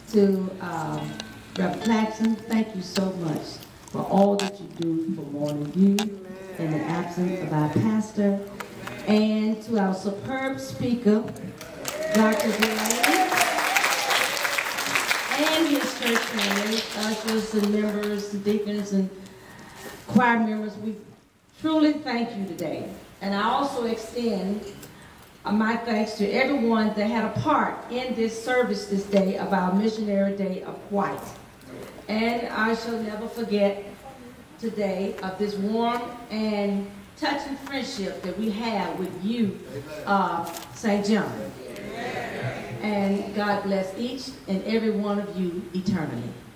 To Reverend Claxton, thank you so much for all that you do for Morning View in the absence of our pastor. And to our superb speaker, Dr. Delaney, and his church family, ushers and members, deacons and choir members, we truly thank you today. And I also extend my thanks to everyone that had a part in this service this day of our Missionary Day of White. And I shall never forget today of this warm and touching friendship that we have with you, St. John. And God bless each and every one of you eternally.